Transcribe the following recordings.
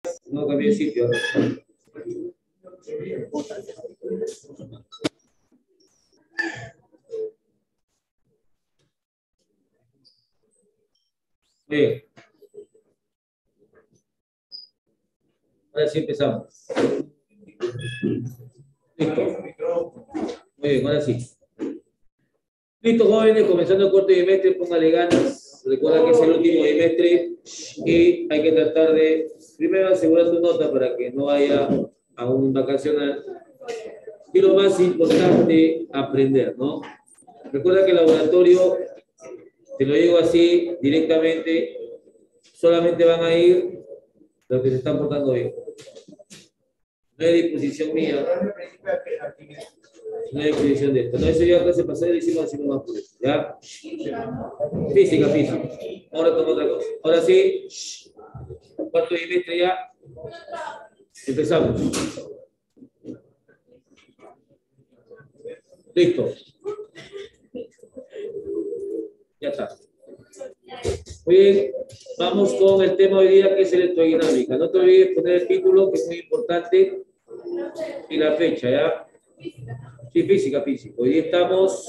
No cambié de sitio. Bien. Ahora sí empezamos. Listo. Muy bien, ahora sí. Listo, jóvenes, comenzando el cuarto bimestre, póngale ganas. Recuerda que es el último bimestre y hay que tratar de primero asegurar tu nota para que no vaya a un vacacional. Y lo más importante, aprender, ¿no? Recuerda que el laboratorio, te lo digo así directamente, solamente van a ir los que se están portando bien. No hay disposición mía. No hay disposición de esto. No, eso ya clase pasada le hicimos así nomás por eso. ¿Ya? Física. Ahora toma otra cosa. Ahora sí, cuarto bimestre ya. Empezamos. Listo. Ya está. Muy bien, vamos con el tema de hoy día que es electrodinámica. No te olvides poner el título, que es muy importante, y la fecha, ¿ya? Sí, física. Hoy día estamos,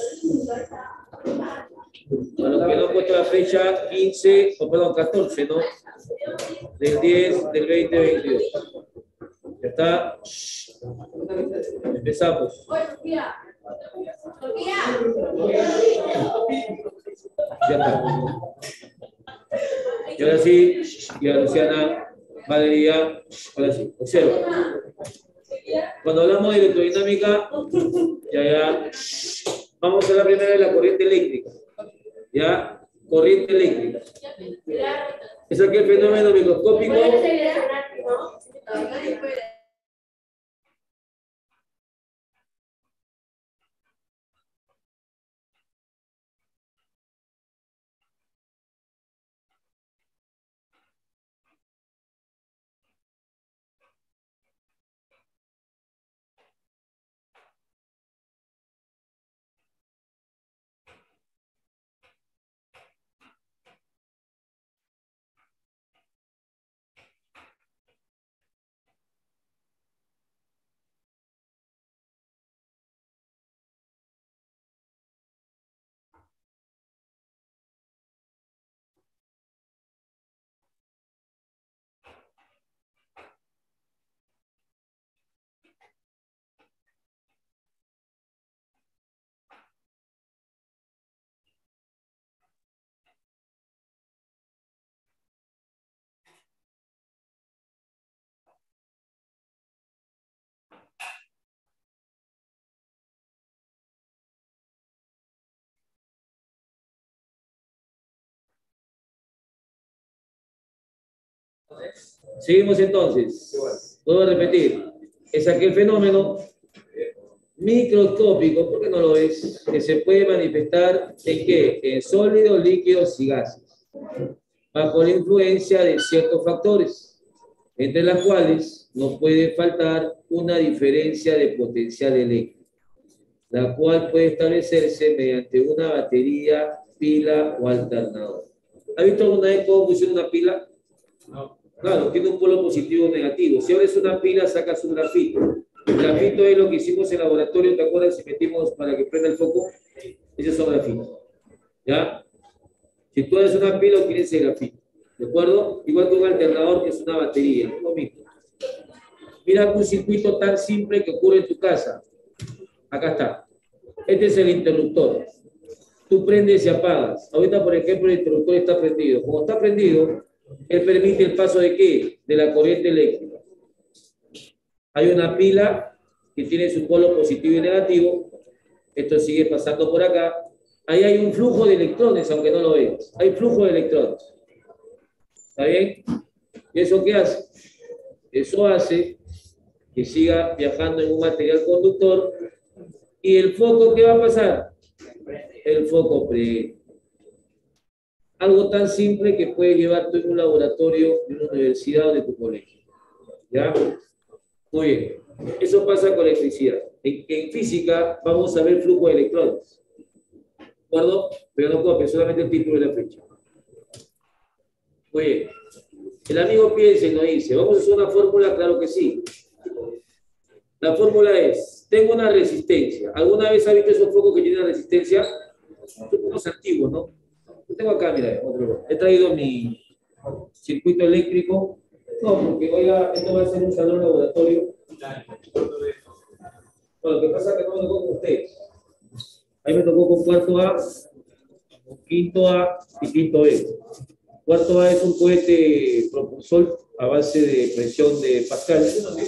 a los que no han puesto la fecha, 14, ¿no? Del 10 del 2022. ¿Ya está? Empezamos. Ya está. Y ahora sí, ya Luciana, Valeria, ahora sí, observa. Cuando hablamos de electrodinámica, ya, vamos a la primera de la corriente eléctrica. ¿Ya? Corriente eléctrica. Es aquel fenómeno microscópico. Seguimos entonces. Vuelvo a repetir. Es aquel fenómeno microscópico, ¿por qué no lo ves? Que se puede manifestar en qué? En sólidos, líquidos y gases, bajo la influencia de ciertos factores, entre las cuales no puede faltar una diferencia de potencial eléctrico, la cual puede establecerse mediante una batería, pila o alternador. ¿Has visto alguna vez cómo funciona una pila? No. Claro, tiene un polo positivo o negativo. Si abres una pila, sacas un grafito. El grafito es lo que hicimos en el laboratorio, ¿te acuerdas? Si metimos para que prenda el foco, ese es un grafito. ¿Ya? Si tú abres una pila, obtienes ese grafito. ¿De acuerdo? Igual que un alternador, que es una batería. Lo mismo. Mira un circuito tan simple que ocurre en tu casa. Acá está. Este es el interruptor. Tú prendes y apagas. Ahorita, por ejemplo, el interruptor está prendido. Como está prendido, él permite el paso de ¿qué? De la corriente eléctrica. Hay una pila que tiene su polo positivo y negativo. Esto sigue pasando por acá. Ahí hay un flujo de electrones, aunque no lo veas. Hay flujo de electrones. ¿Está bien? ¿Y eso qué hace? Eso hace que siga viajando en un material conductor. ¿Y el foco qué va a pasar? El foco prende. Algo tan simple que puedes llevarte en un laboratorio de una universidad o de tu colegio. ¿Ya? Muy bien. Eso pasa con electricidad. En física vamos a ver flujo de electrones. ¿De acuerdo? Pero no copies, solamente el título de la fecha. Oye, el amigo piensa y nos dice, ¿vamos a hacer una fórmula? Claro que sí. La fórmula es, tengo una resistencia. ¿Alguna vez has visto esos focos que tienen resistencia? Son unos antiguos, ¿no? Yo tengo acá, mira, otro. He traído mi circuito eléctrico. No, porque esto va a ser un salón laboratorio. Bueno, lo que pasa es que no me tocó con ustedes. Ahí me tocó con cuarto A, quinto A y quinto B. Cuarto A es un cohete propulsor a base de presión de Pascal.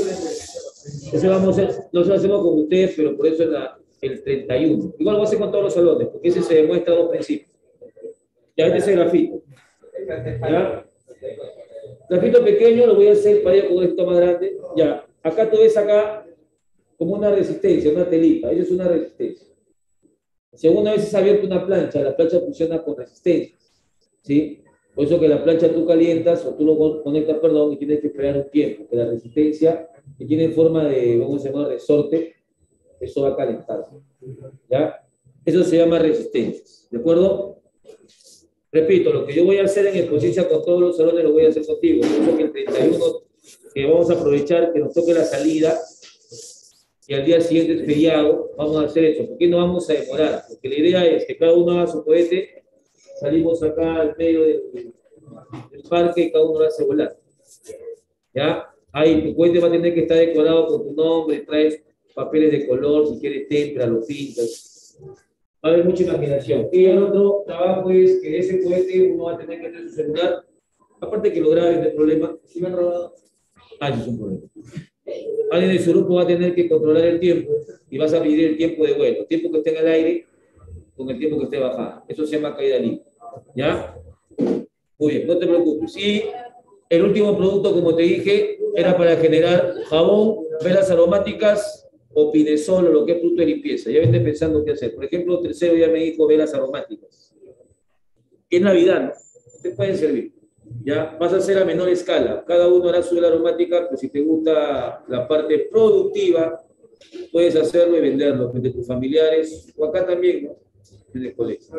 Eso no lo hacemos con ustedes, pero por eso es el 31. Igual lo voy a hacer con todos los salones, porque ese se demuestra a dos principios. Ya este es el grafito. ¿Ya? Grafito pequeño lo voy a hacer para ir con esto más grande. Ya, acá tú ves acá como una resistencia, una telita. Eso es una resistencia. Si alguna vez has abierto una plancha, la plancha funciona con resistencias. ¿Sí? Por eso que la plancha tú calientas o tú lo conectas, perdón, y tienes que esperar un tiempo, que la resistencia, que tiene forma de, vamos a llamar, resorte, eso va a calentarse. ¿Ya? Eso se llama resistencias. ¿De acuerdo? Repito, lo que yo voy a hacer en exposición con todos los salones lo voy a hacer contigo. Por eso que el 31, que vamos a aprovechar que nos toque la salida, y al día siguiente es feriado, vamos a hacer eso. ¿Por qué no vamos a demorar? Porque la idea es que cada uno haga su cohete, salimos acá al medio del parque y cada uno lo hace volar. ¿Ya? Ahí tu cohete va a tener que estar decorado con tu nombre, traes papeles de color, si quieres tempra, lo pintas. Va a haber mucha imaginación. Y el otro trabajo es que ese cohete uno va a tener que tener su celular. Aparte que lo grabe, no hay problema. Si me han robado, eso es un problema. Alguien de su grupo va a tener que controlar el tiempo y vas a medir el tiempo de vuelo, el tiempo que esté en el aire con el tiempo que esté bajando. Eso se llama caída libre. ¿Ya? Muy bien, no te preocupes. Y el último producto, como te dije, era para generar jabón, velas aromáticas o pinesol o lo que es producto de limpieza. Ya vete pensando qué hacer. Por ejemplo, tercero ya me dijo velas aromáticas. Es Navidad, ¿no? Te pueden servir. Ya vas a hacer a menor escala. Cada uno hará su vela aromática, pero si te gusta la parte productiva, puedes hacerlo y venderlo entre tus familiares o acá también, ¿no? En el colegio.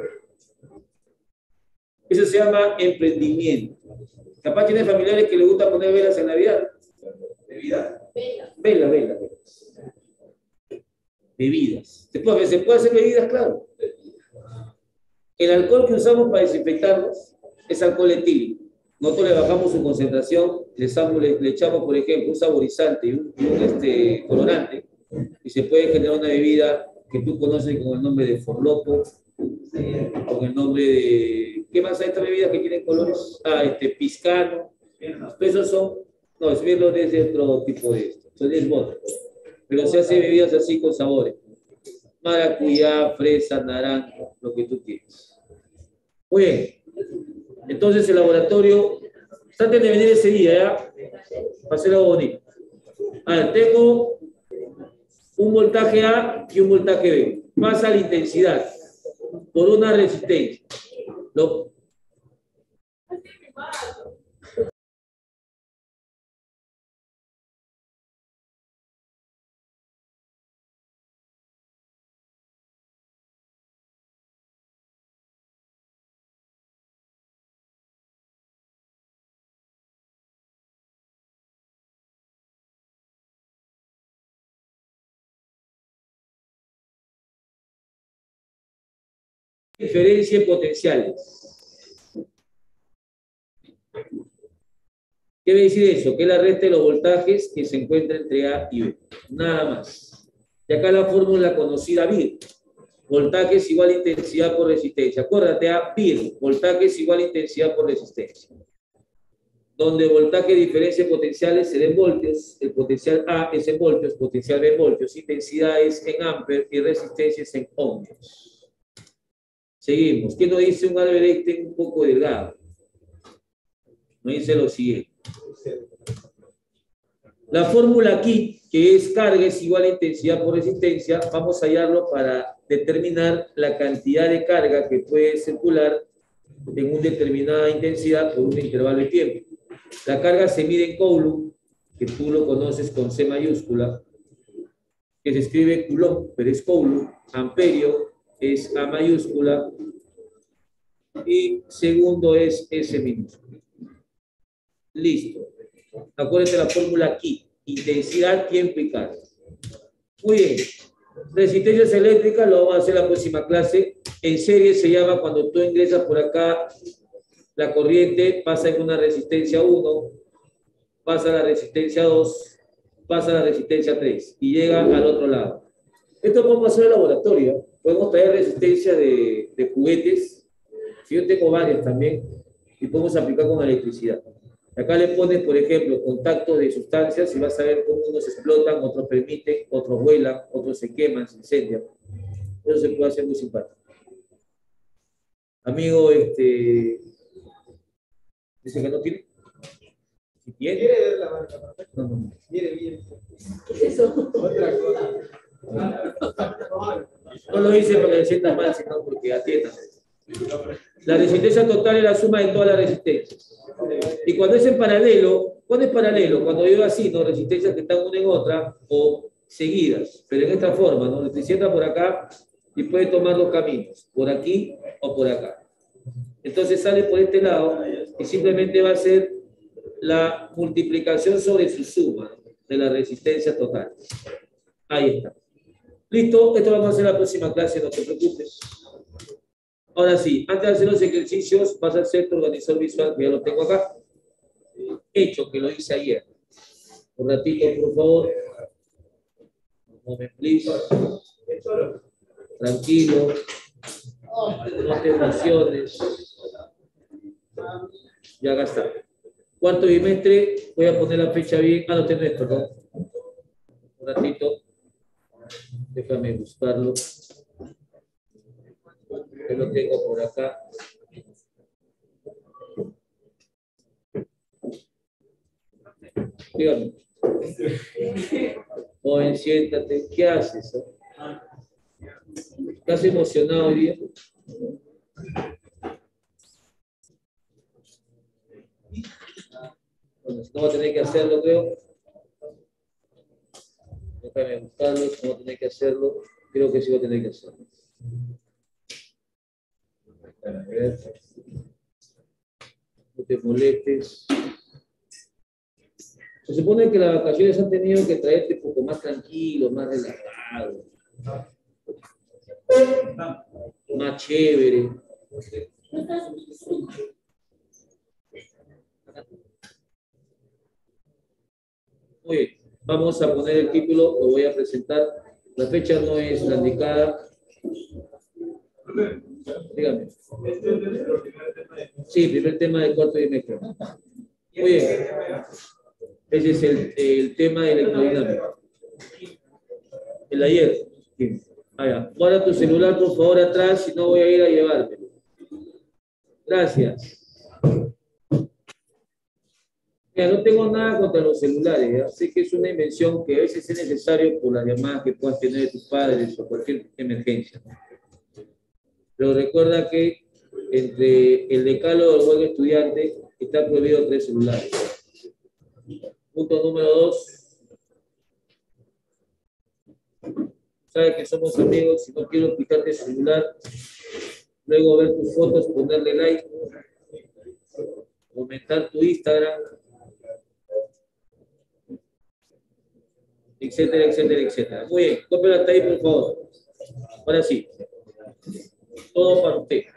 Eso se llama emprendimiento. Capaz tiene familiares que les gusta poner velas en Navidad. ¿Bebida? Vela. Bebidas. ¿Se puede hacer bebidas? Claro. El alcohol que usamos para desinfectarnos es alcohol etílico. Nosotros le bajamos su concentración, le echamos, por ejemplo, un saborizante y un colorante, y se puede generar una bebida que tú conoces con el nombre de forloco, con el nombre de... ¿Qué más hay estas bebidas que tienen colores? Piscano. Esos son... No, es bien desde otro tipo de esto. Son 10 botes. Pero se hace bebidas así con sabores. Maracuyá, fresa, naranja, lo que tú quieras. Muy bien. Entonces el laboratorio, traten de venir ese día, ¿ya? Para hacer algo bonito. A ver, tengo un voltaje A y un voltaje B. Pasa la intensidad por una resistencia. Diferencia en potenciales. ¿Qué quiere decir eso? Que es la resta de los voltajes que se encuentran entre A y B. Nada más. Y acá la fórmula conocida BIR. Voltaje es igual a intensidad por resistencia. Acuérdate, A, BIR. Voltaje es igual a intensidad por resistencia. Donde voltaje, diferencia de potenciales se den voltios, el potencial A es en voltios, potencial B en voltios, intensidad es en amperes y resistencia es en ohmios. Seguimos. ¿Qué nos dice un Albert Einstein un poco delgado? Nos dice lo siguiente. La fórmula aquí, que es carga es igual a intensidad por resistencia, vamos a hallarlo para determinar la cantidad de carga que puede circular en una determinada intensidad por un intervalo de tiempo. La carga se mide en Coulomb, que tú lo conoces con C mayúscula, que se escribe Coulomb, pero es Coulomb. Amperio es A mayúscula y segundo es S minúscula. Listo. Acuérdense la fórmula aquí. Intensidad, tiempo y carga. Muy bien. Resistencias eléctricas lo vamos a hacer la próxima clase. En serie se llama cuando tú ingresas por acá, la corriente pasa en una resistencia 1, pasa a la resistencia 2, pasa a la resistencia 3 y llega al otro lado. Esto podemos hacer en el laboratorio. Podemos traer resistencia de juguetes. Si yo tengo varias también, y podemos aplicar con electricidad. Acá le pones, por ejemplo, contactos de sustancias y vas a ver cómo unos explotan, otros permiten, otros vuelan, otros se queman, se incendian. Eso se puede hacer muy simpático. Amigo, dice que no tiene. Si tiene. ¿Quiere ver la marca? No, no. Mire bien. ¿Qué es eso? Otra cosa. No lo hice porque le sientas mal, sino porque atiendan. La resistencia total es la suma de todas las resistencias. Y cuando es en paralelo, ¿cuándo es paralelo? Cuando yo así, ¿no? Resistencias que están una en otra o seguidas, pero en esta forma, ¿no? La electricidad entra por acá y puede tomar dos caminos, por aquí o por acá. Entonces sale por este lado y simplemente va a ser la multiplicación sobre su suma de la resistencia total. Ahí está. Listo, esto lo vamos a hacer en la próxima clase, no te preocupes. Ahora sí, antes de hacer los ejercicios, vas a hacer tu organizador visual, que ya lo tengo acá. Hecho, que lo hice ayer. Un ratito, por favor. Un moment, please. Tranquilo. No te emociones. Ya acá está. Cuarto bimestre, voy a poner la fecha bien. Ah, no tengo esto, ¿no? Un ratito. Déjame buscarlo. Yo lo tengo por acá. Dígame. Joven, siéntate. ¿Qué haces? ¿Estás emocionado hoy día? Bueno, si no va a tener que hacerlo, creo. Déjame buscarlo, si no va a tener que hacerlo. Creo que sí va a tener que hacerlo. A ver. No te molestes. Se supone que las vacaciones han tenido que traerte un poco más tranquilo, más relajado, más chévere. Muy bien, vamos a poner el título, lo voy a presentar. La fecha no es la indicada. Dígame. Sí, primer tema del cuarto trimestre. Muy bien. Ese es el tema de electrodinámica. El ayer. Sí. Vaya, guarda tu celular por favor atrás, si no voy a ir a llevármelo. Gracias. Mira, no tengo nada contra los celulares, ¿ya? Sé que es una invención que a veces es necesario por las llamadas que puedas tener de tus padres o cualquier emergencia. Pero recuerda que entre el decálogo del buen estudiante está prohibido 3 celulares. Punto número 2. Sabes que somos amigos, si no quiero quitarte el celular, luego ver tus fotos, ponerle like, comentar tu Instagram, etcétera, etcétera, etcétera. Muy bien, cópialo hasta ahí, por favor. Ahora sí, todo para usted.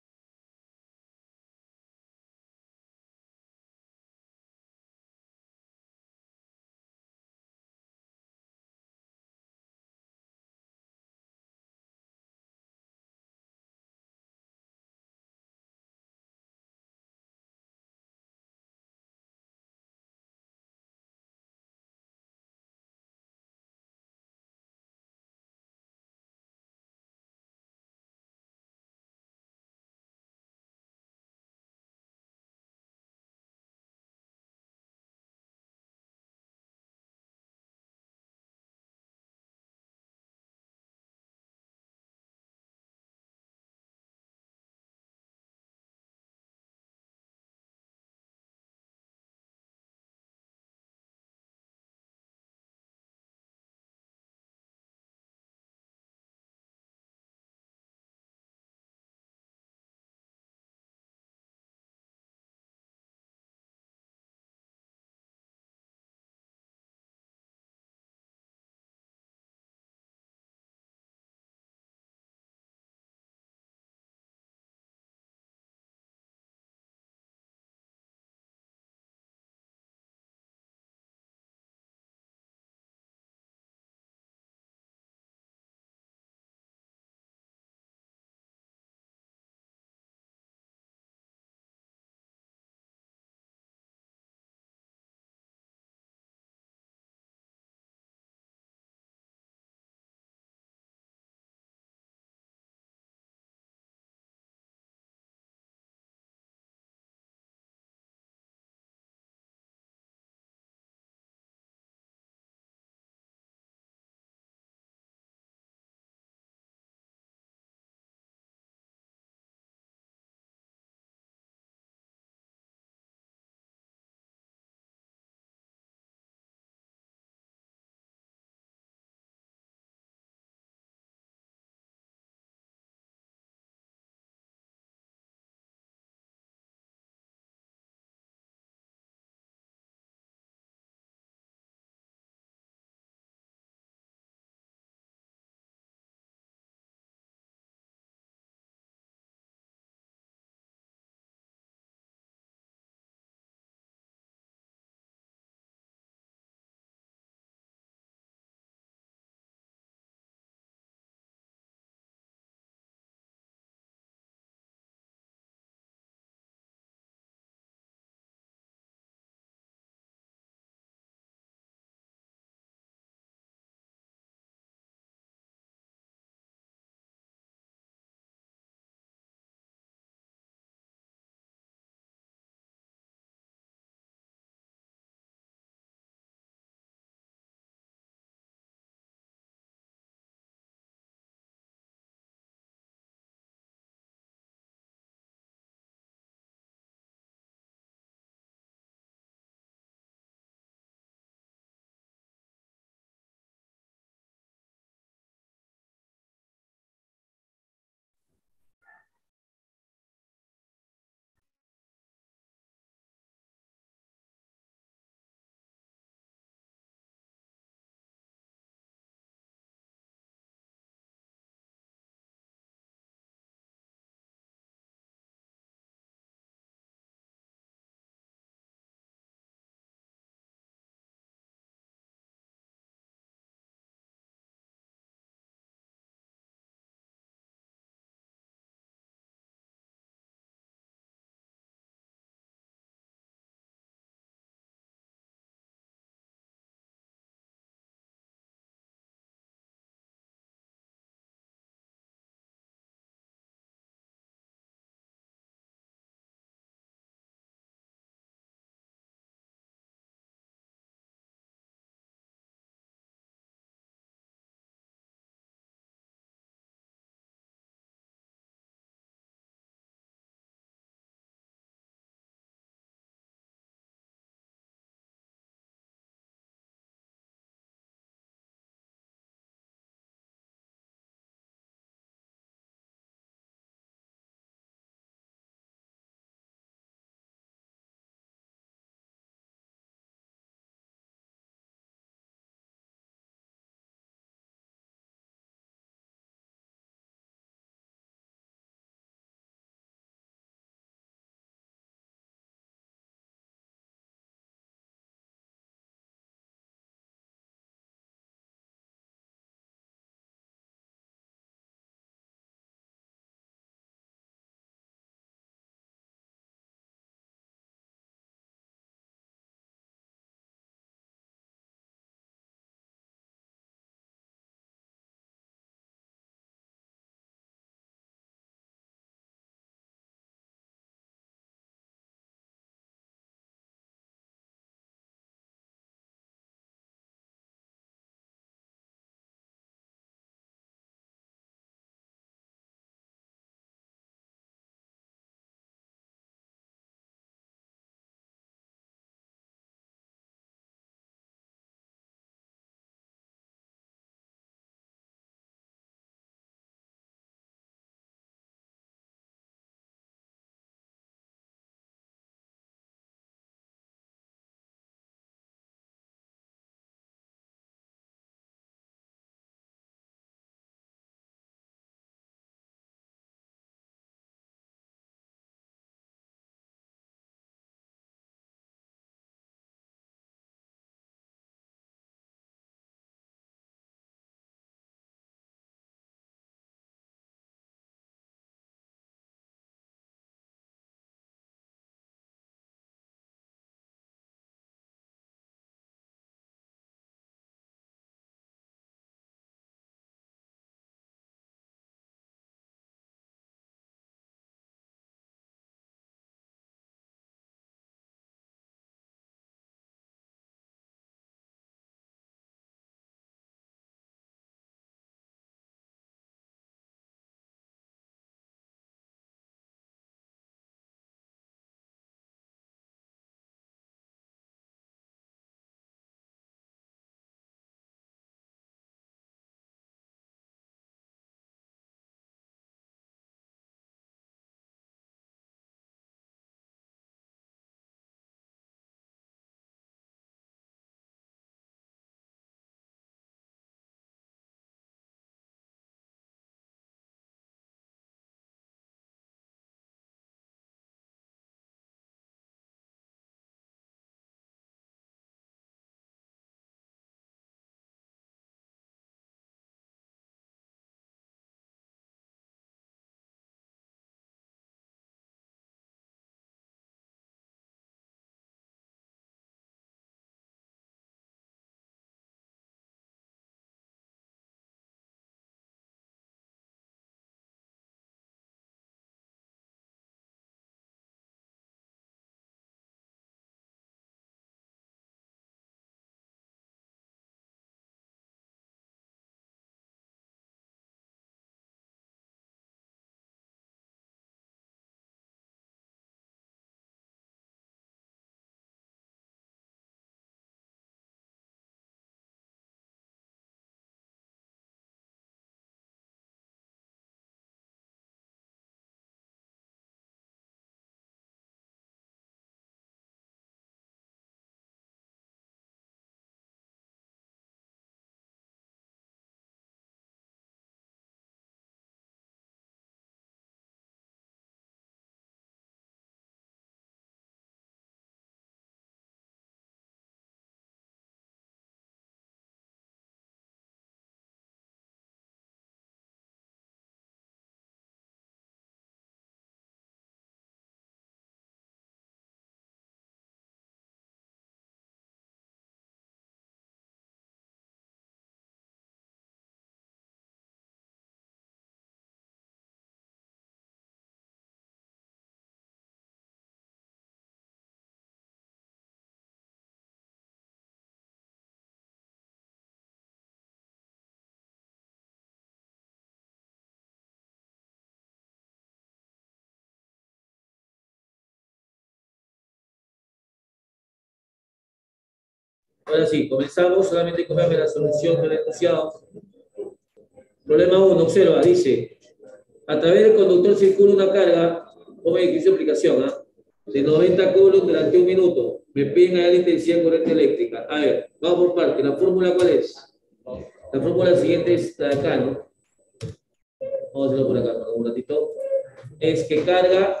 Ahora sí, comenzamos. Solamente cópiame la solución del enunciado. Problema 1, observa, dice, a través del conductor circula una carga, ponme ejercicio de aplicación, ¿ah? De 90 coulombs durante un minuto. Me piden hallar la intensidad de corriente eléctrica. A ver, vamos por parte. ¿La fórmula cuál es? La fórmula siguiente es la de acá, ¿no? Vamos a hacerlo por acá, por un ratito. Es que carga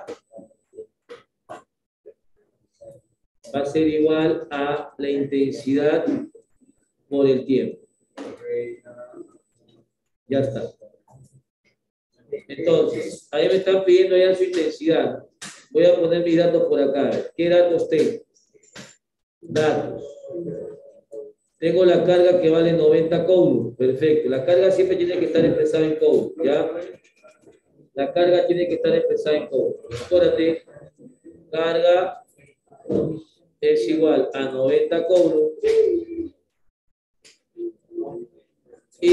va a ser igual a la intensidad por el tiempo. Ya está. Entonces, ahí me están pidiendo ya su intensidad. Voy a poner mis datos por acá. ¿Qué datos tengo? Datos. Tengo la carga que vale 90 coulombs. Perfecto. La carga siempre tiene que estar expresada en coulombs. ¿Ya? La carga tiene que estar expresada en coulombs. Acuérdate, carga es igual a 90 coulombs. Y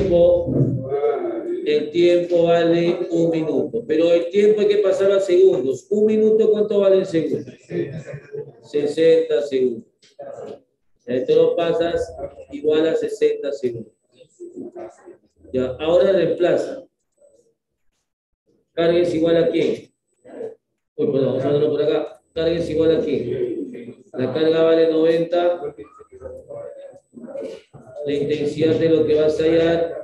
el tiempo vale un minuto. Pero el tiempo hay que pasar a segundos. Un minuto, ¿cuánto vale en segundos? 60 segundos. Esto lo pasas igual a 60 segundos. Ya, ahora reemplaza. Carga es igual a quién. Uy, perdón, vamos a verlo por acá. Carga es igual a quién. La carga vale 90. La intensidad de lo que vas a hallar.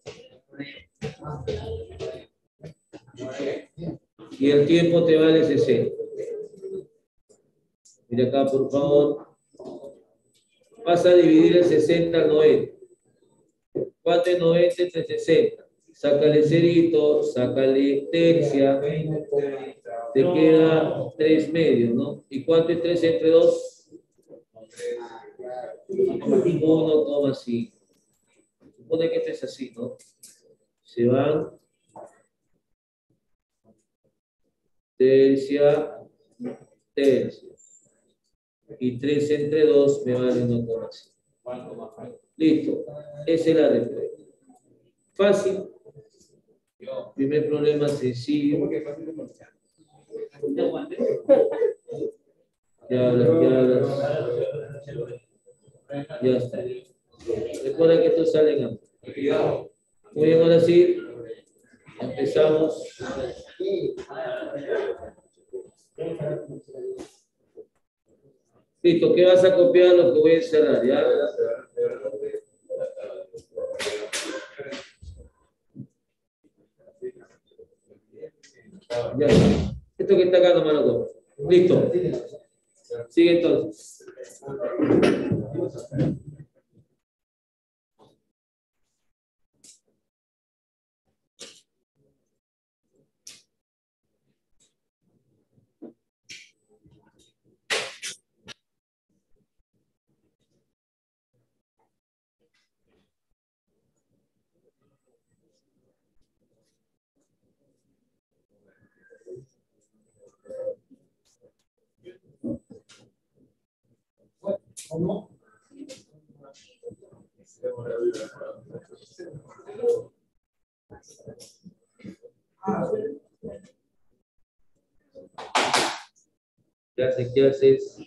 Y el tiempo te vale 60. Mira acá, por favor. Vas a dividir el 60 al 90. ¿Cuánto es 90 entre 60? Sácale cerito, sácale tercia. Te queda 3 medios, ¿no? ¿Y cuánto es 3 entre 2? 1,5. Supone que esto es así, ¿no? Se van tercia, tercia. Y 3 entre 2 me vale 1,5. Listo. Esa es la respuesta. Fácil. Primer problema sencillo. Ya hablas, ya hablas. Ya está. Recuerda que esto sale en cuidado. Muy bien, ahora sí. Empezamos. Listo, ¿qué vas a copiar? Lo que voy a encerrar, ¿ya? Ya. Esto que está acá nomás lo copio. Listo. Sigue entonces. ¿Cómo? ¿Qué haces?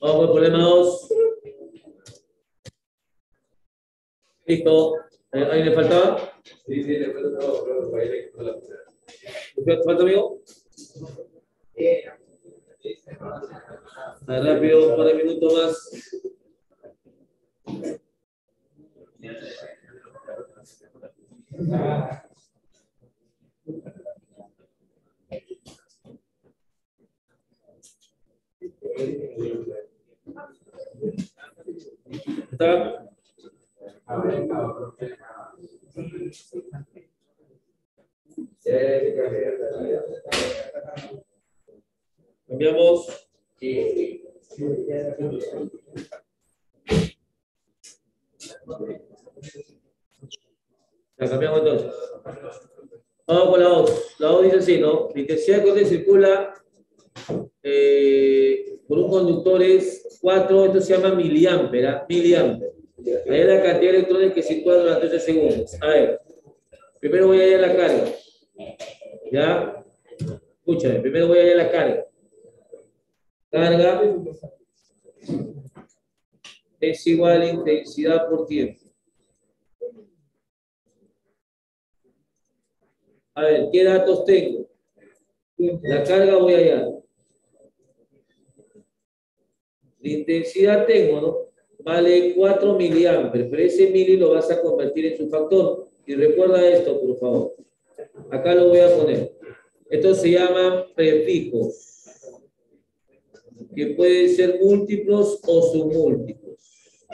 Vamos con el problema 2. Listo. ¿Alguien le faltaba? Sí, le falta todo, pero ¿Falta, amigo? Rápido, un par de minutos más. ¿Está? Cambiamos. La cambiamos entonces. Vamos con la 2. La 2 dice así, ¿no? La intensidad de corriente circula por un conductor es 4, esto se llama miliámpera, miliámpera. Ahí es la cantidad de electrones que circulan durante 8 segundos. A ver, primero voy a ir a la carga. ¿Ya? Escúchame, primero voy a ir a la carga. Carga es igual a intensidad por tiempo. A ver, ¿qué datos tengo? La carga voy allá. La intensidad tengo, ¿no? Vale 4 miliamperes, pero ese mili lo vas a convertir en su factor. Y recuerda esto, por favor. Acá lo voy a poner. Estos se llaman prefijos, que pueden ser múltiplos o submúltiplos.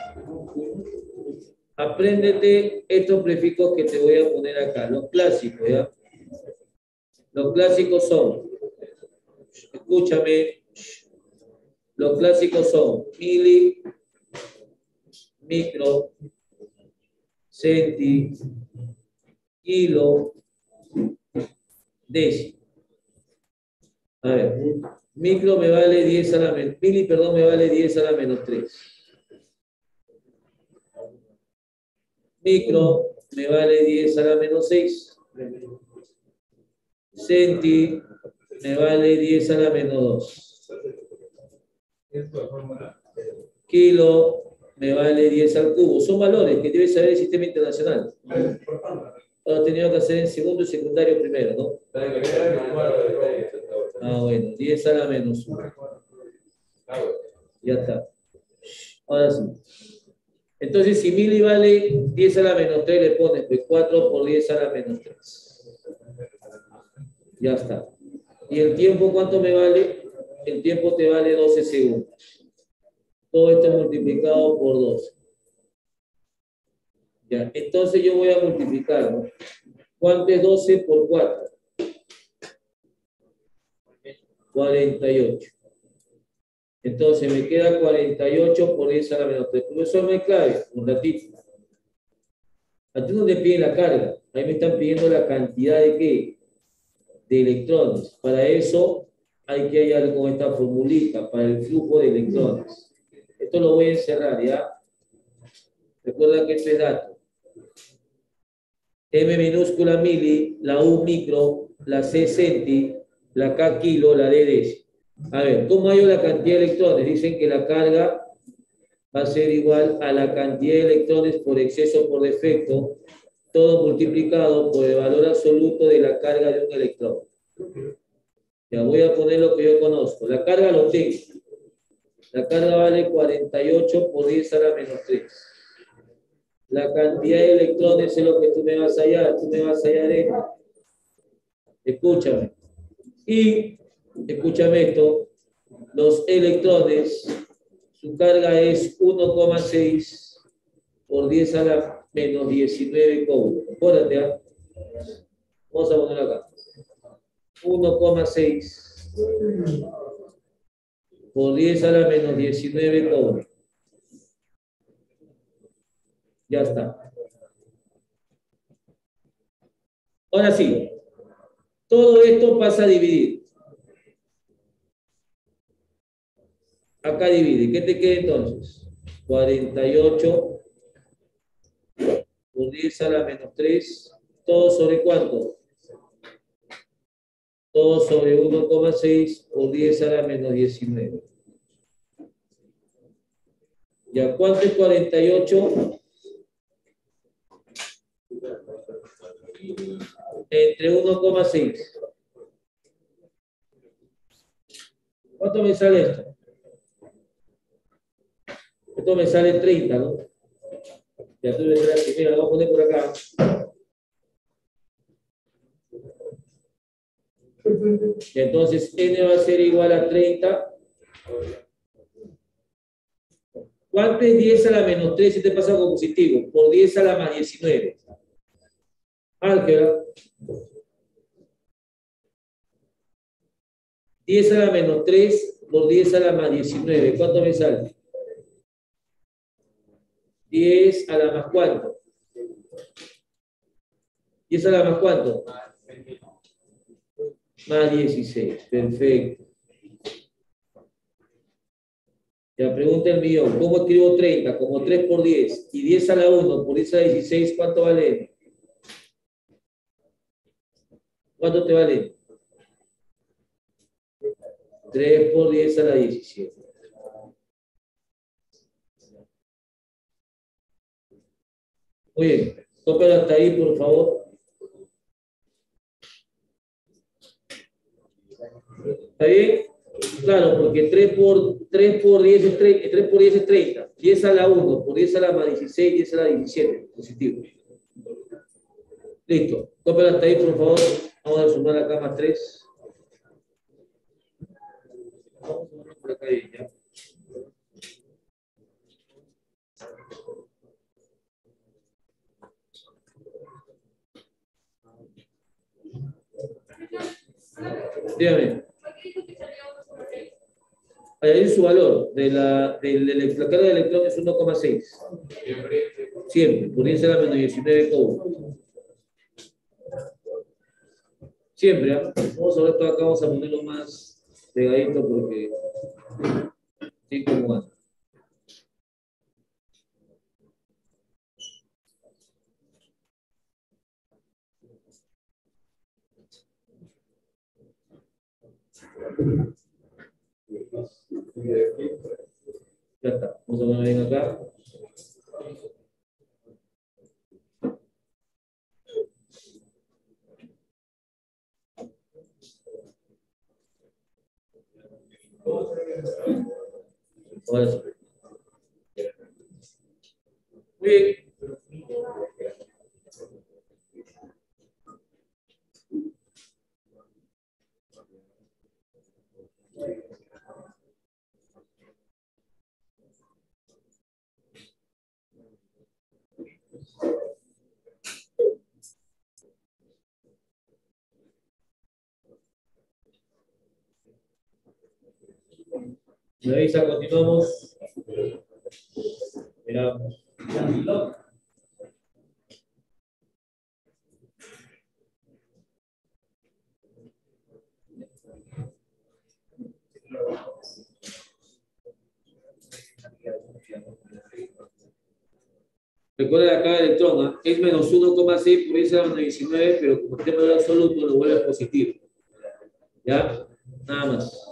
Apréndete estos prefijos que te voy a poner acá, los clásicos, ¿ya? Los clásicos son, escúchame, los clásicos son mili, micro, centi, kilo, décimo. A ver, micro me vale 10 a la menos, mili, perdón, me vale 10 a la menos 3. Micro me vale 10 a la menos 6. Centi me vale 10 a la menos 2. Kilo me vale 10 al cubo. Son valores que debe saber el sistema internacional. Lo he tenido que hacer en segundo y secundario primero, ¿no? Ah, bueno, 10 a la menos 1. Ya está. Ahora sí. Entonces, si mili vale 10 a la menos 3, le pones pues 4 por 10 a la menos 3. Ya está. ¿Y el tiempo cuánto me vale? El tiempo te vale 12 segundos. Todo esto es multiplicado por 12. Ya, entonces yo voy a multiplicar, ¿no? ¿Cuánto es 12 por 4? 48. Entonces me queda 48 por 10 a la menos 3. Profesor, no hay clave, un ratito. A ti no te piden la carga, a mí me están pidiendo la cantidad de ¿qué? De electrones. Para eso hay que hallar con esta formulita, para el flujo de electrones. Esto lo voy a encerrar, ¿ya? Recuerda que esto es dato. M minúscula mili, la U micro, la C centi, la K kilo, la D décimo. A ver, ¿cómo hallo la cantidad de electrones? Dicen que la carga va a ser igual a la cantidad de electrones por exceso o por defecto, todo multiplicado por el valor absoluto de la carga de un electrón. Ya voy a poner lo que yo conozco. La carga lo tengo. La carga vale 48 por 10 a la menos 3. La cantidad de electrones es lo que tú me vas a hallar. Tú me vas a hallar esto. Escúchame. Y, escúchame esto, los electrones, su carga es 1,6 por 10 a la menos 19 coulombs. Acuérdate, ¿eh? Vamos a poner acá. 1,6 por 10 a la menos 19 coulombs. Ya está. Ahora sí, todo esto pasa a dividir. Acá divide. ¿Qué te queda entonces? 48 por 10 a la menos 3. ¿Todo sobre cuánto? Todo sobre 1,6 por 10 a la menos 19. ¿Ya cuánto es 48 entre 1,6? ¿Cuánto me sale esto? Esto me sale 30, ¿no? Ya tuve que la primera, lo voy a poner por acá. Entonces, n va a ser igual a 30. ¿Cuánto es 10 a la menos 3 si te pasa algo positivo? Por 10 a la más 19. Álgebra. 10 a la menos 3 por 10 a la más 19. ¿Cuánto me sale? 10 a la más ¿cuánto? 10 a la más ¿cuánto? Más 16. Perfecto. Ya pregunta el millón. ¿Cómo escribo 30? Como 3 por 10. Y 10 a la 1 por 10 a la 16, ¿cuánto vale? ¿Cuánto te vale? 3 por 10 a la 17. Muy bien. Tópelo hasta ahí, por favor. ¿Está bien? Claro, porque 3 por 10 es 30, 3 por 10 es 30. 10 a la 1 por 10 a la más 16, 10 a la 17. Positivo. Listo. Tópelo hasta ahí, por favor. Vamos a sumar acá más 3. Vamos a sumar por acá bien, ya. Dígame. Añadir su valor de la carga de electrón es 1,6. Siempre. Por 10 a la menos 19 todo. Siempre, ¿eh? Vamos a ver todo acá, vamos a ponerlo más pegadito porque sí, como va. Ya está. Vamos a poner bien acá. Ahora sí. Muy bien. Me avisa, continuamos. Miramos. Recuerda la carga de electrón, ¿eh? Es menos 1,6 por 10 a la menos 19, pero como tema de absoluto lo vuelve positivo. ¿Ya? Nada más.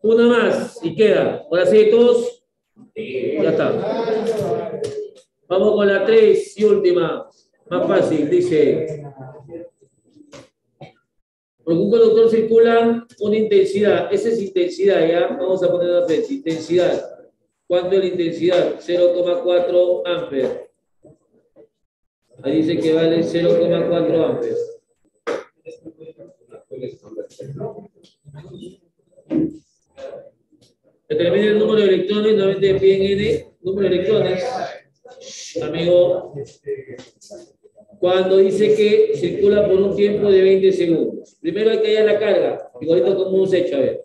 Una más y queda. Ahora sí, todos. Ya está. Vamos con la 3 y última. Más fácil, dice. Porque un conductor circula una intensidad. Esa es intensidad, ¿ya? Vamos a poner una vez. Intensidad. ¿Cuánto es la intensidad? 0,4 amperes. Ahí dice que vale 0,4 amperes. Determine el número de electrones, nuevamente pi en n, número de electrones. Amigo, cuando dice que circula por un tiempo de 20 segundos. Primero hay que hallar la carga, igualito como hemos hecho, a ver.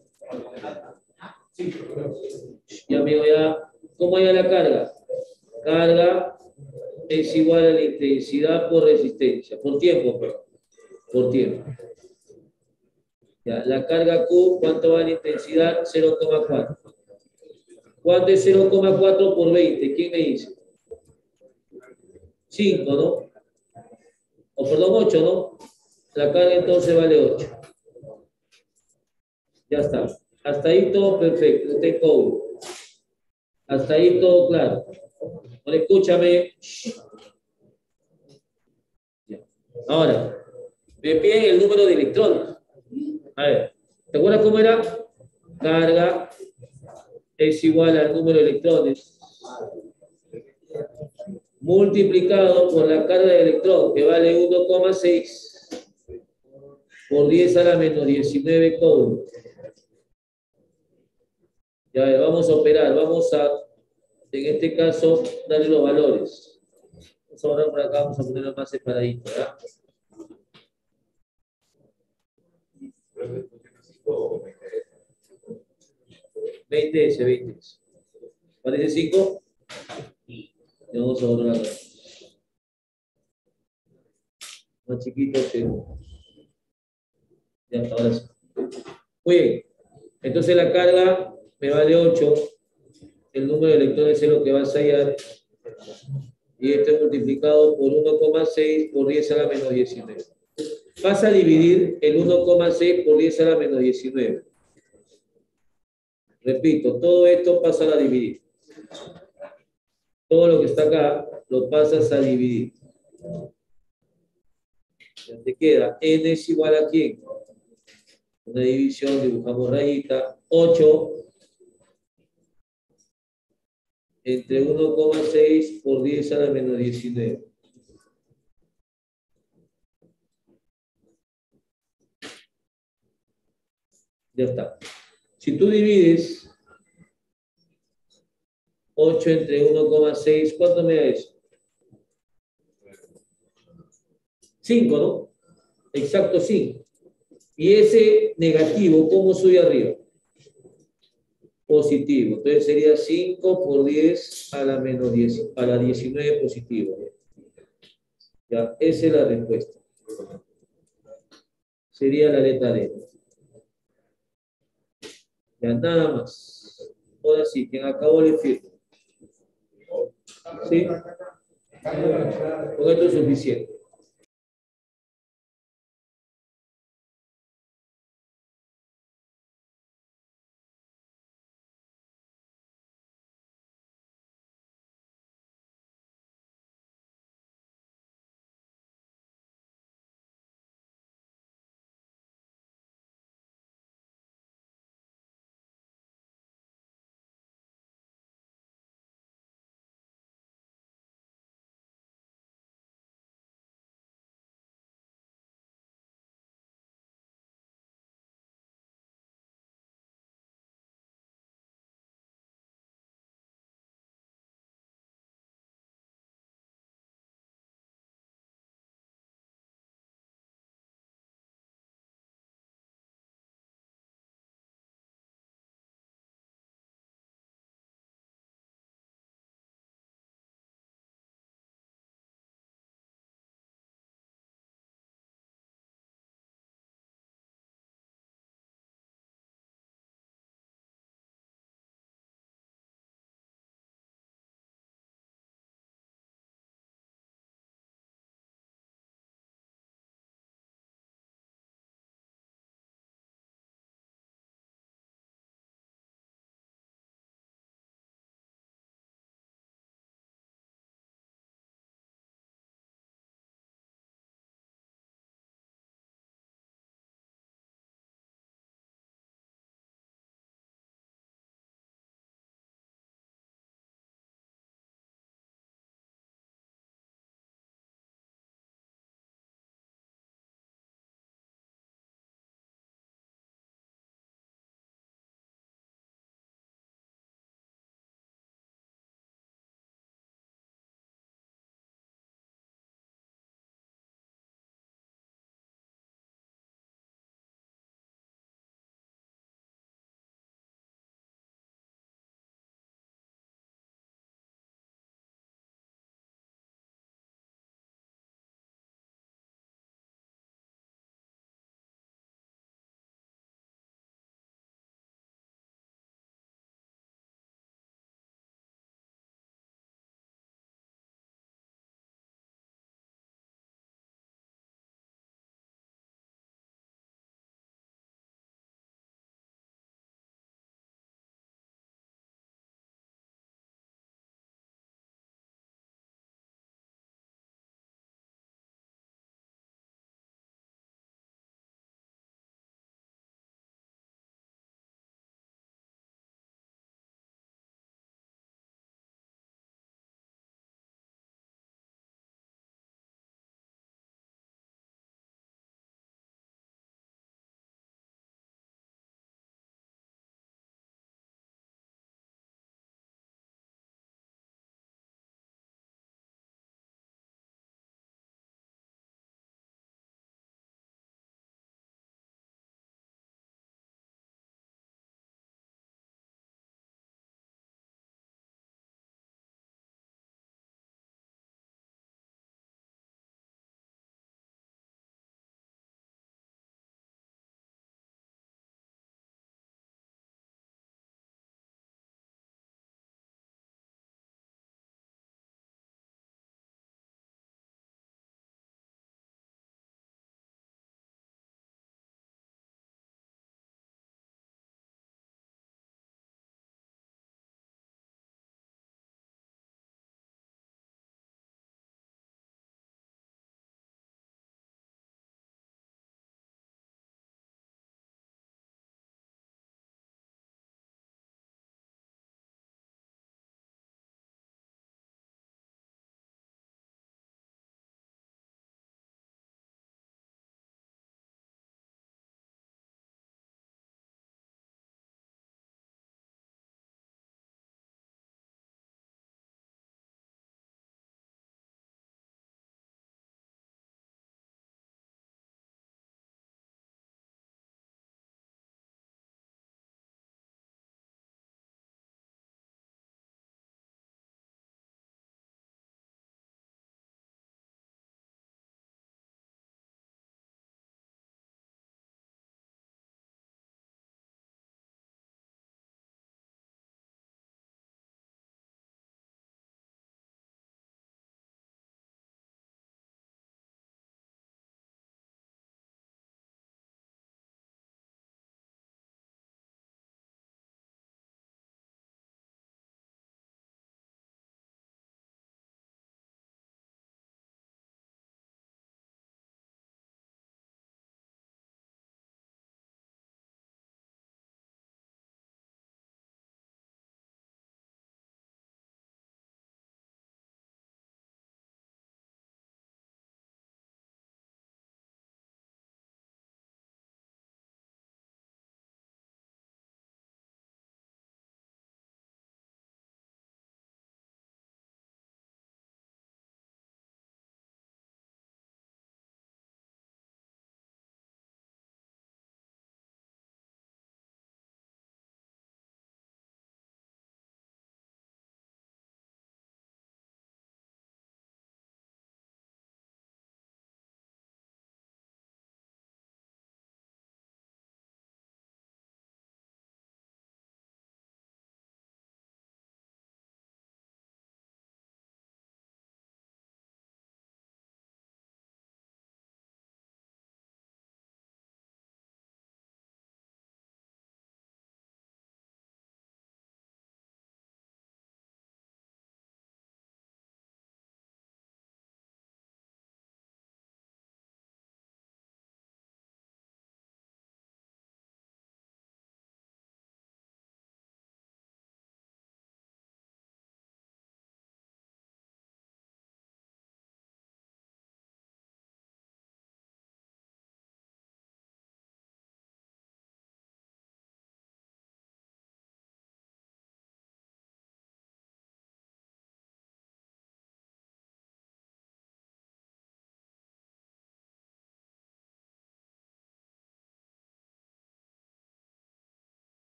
Y amigo, ya, ¿cómo hallar la carga? Carga es igual a la intensidad por resistencia, por tiempo, perdón, por tiempo. Ya, la carga Q, ¿cuánto va la intensidad? 0,4. ¿Cuánto es 0,4 por 20? ¿Quién me dice? 5, ¿no? O perdón, 8, ¿no? La carga entonces vale 8. Ya está. Hasta ahí todo perfecto. Está en código. Hasta ahí todo claro. Ahora escúchame. Ahora, me piden el número de electrones. A ver, ¿te acuerdas cómo era? Carga es igual al número de electrones multiplicado por la carga de electrón, que vale 1,6 por 10 a la menos 19 coulombs. Ya ver, vamos a operar, vamos a, en este caso, darle los valores. Vamos a borrar por acá, vamos a ponerlo más separadito, ¿verdad? 20S, 20S. ¿Parece 5? Y vamos a borrar acá. Más chiquito que... Ya, ahora sí. Muy bien. Entonces la carga me vale 8. El número de electrones es lo que va a hallar. Y esto es multiplicado por 1,6 por 10 a la menos 19. Vas a dividir el 1,6 por 10 a la menos 19. Repito, todo esto pasa a dividir. Todo lo que está acá lo pasas a dividir. Ya te queda n es igual a ¿quién? Una división, dibujamos rayita. 8 entre 1,6 por 10 a la menos 19. Ya está. Si tú divides 8 entre 1,6, ¿cuánto me da eso? 5, ¿no? Exacto, 5. Y ese negativo, ¿cómo sube arriba? Positivo. Entonces sería 5 por 10 a la menos 10, a la 19 positivo. Ya, esa es la respuesta. Sería la letra D. Ya, nada más. Ahora sí, quien acabó le firmo. ¿Sí? Con esto es suficiente.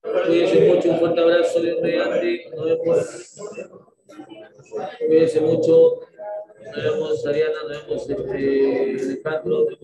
Cuídense mucho, un fuerte abrazo, Dios mediante. Nos vemos. Cuídense mucho. Nos vemos, Ariana, nos vemos, Alejandro.